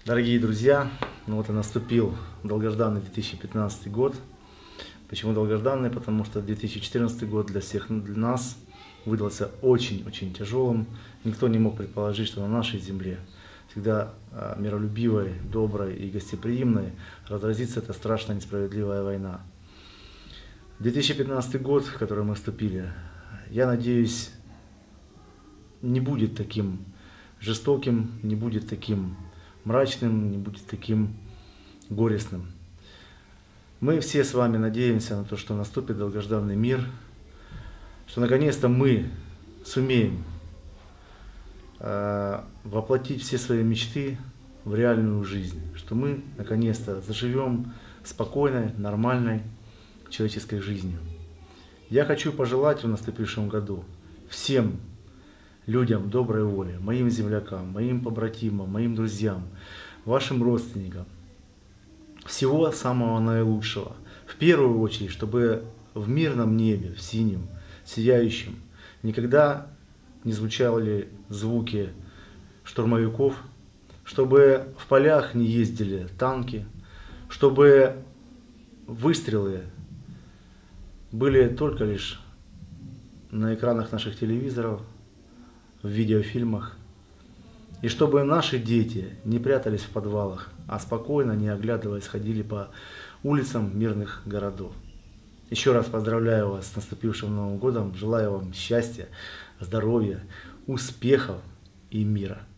Дорогие друзья, ну вот и наступил долгожданный 2015 год. Почему долгожданный? Потому что 2014 год для всех для нас выдался очень-очень тяжелым. Никто не мог предположить, что на нашей земле, всегда миролюбивой, доброй и гостеприимной, разразится эта страшная несправедливая война. 2015 год, в который мы вступили, я надеюсь, не будет таким жестоким, не будет таким мрачным, не будет таким горестным. Мы все с вами надеемся на то, что наступит долгожданный мир, что наконец-то мы сумеем воплотить все свои мечты в реальную жизнь, что мы наконец-то заживем спокойной, нормальной человеческой жизнью. Я хочу пожелать в наступившем году всем людям доброй воли, моим землякам, моим побратимам, моим друзьям, вашим родственникам, всего самого наилучшего. В первую очередь, чтобы в мирном небе, в синем, сияющем, никогда не звучали звуки штурмовиков, чтобы в полях не ездили танки, чтобы выстрелы были только лишь на экранах наших телевизоров, в видеофильмах, и чтобы наши дети не прятались в подвалах, а спокойно, не оглядываясь, ходили по улицам мирных городов. Еще раз поздравляю вас с наступившим Новым годом, желаю вам счастья, здоровья, успехов и мира.